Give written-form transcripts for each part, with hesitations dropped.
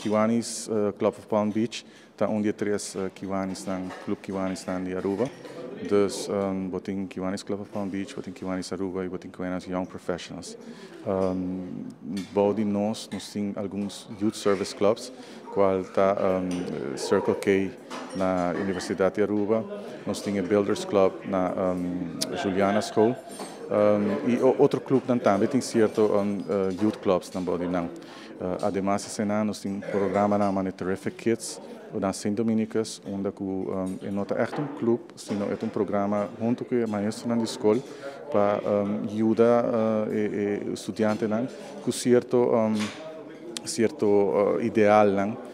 Kiwanis Club of Palm Beach, tá dia 3 Kiwanis ng Club Kiwanis ng Aruba. Dus boting Kiwanis Club of Palm Beach, boting Kiwanis Aruba e boting Kiwanis Young Professionals. Body nós temos alguns youth service clubs, qual tá Circle K na Universidade de Aruba, nós temos Builders Club na Juliana School. E outro clube também tem certo youth clubs também não. Además esse ano nós temos programa na Terrific Kids na Saint Dominicus, onde é não é echt clube, sino é programa junto com o maestro na escola para ajudar estudantes com certo ideal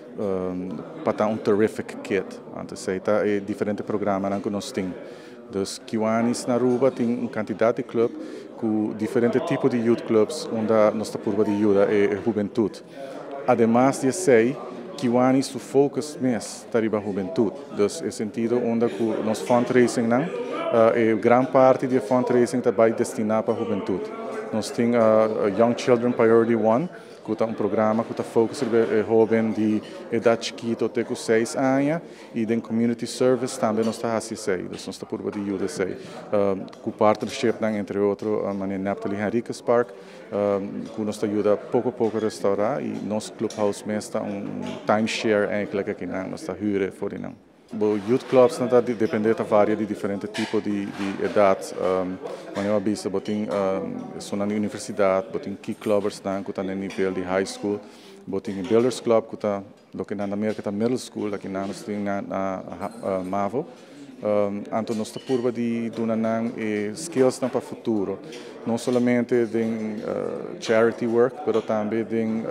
para ter Terrific Kid. Então é diferente programa que nós temos. Dus Kiwanis na Aruba tem quantidade de clubes com diferentes tipos de youth clubs onde nós estamos por ajuda a juventude. Además de sei, Kiwanis o focus mais está a juventude. Dus é sentido onde nós fundraising grande parte do fundraising está destinado para a juventude. Nós temos Young Children Priority 1, que é programa que está focusado em jovens de idade chiquita até com 6 anos, e em community service também nós estamos assim, nós estamos por ajuda com partnership entre outros, a Naphtali Henriquez Park, que nos ajuda pouco a pouco a restaurar, e nosso clubhouse mesmo está timeshare eigenlijk aqui nós está hyre voor não. O youth clubs depende de várias de diferentes tipos de idade. Quando eu avisa, botem são na universidade, botem key clubbers que estão no nível de high school, botem builders club que está na América está middle school, aqui nós temos na Mavo. Então nós estamos por de donar skills para o futuro, não somente de charity work, mas também de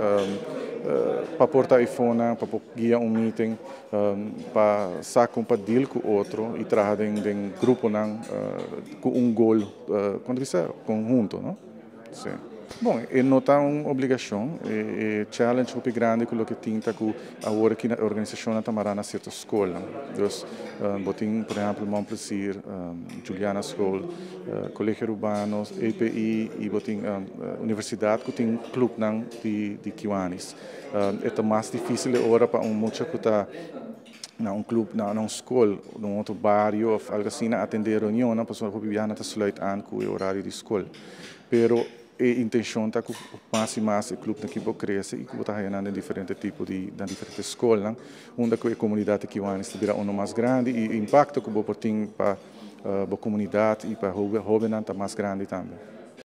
para portar iPhone, para guiar meeting, para sacar para deal com outro e trazer em grupo com goal conjunto, não? Sim. Bom, não está uma obrigação, é challenge muito grande com o que tinta com a hora que a organização está marana certa escola. Então, botem, por exemplo, Montplaisir, Juliana School, Colégio Urbano, EPI e botem universidade que tem clube de Kiwanis. É mais difícil agora para muita que está na clube, na escola, num outro bairro ou algo assim, atender reunião, a pessoa que viaja está sluit com o horário de escola. Pero a intenção é que mais e mais o clube aqui cresça e que está ganhando diferentes tipos de diferentes escolas, onde a comunidade que vai estar mais grande e o impacto que vai ter para a comunidade e para o jovem está mais grande também.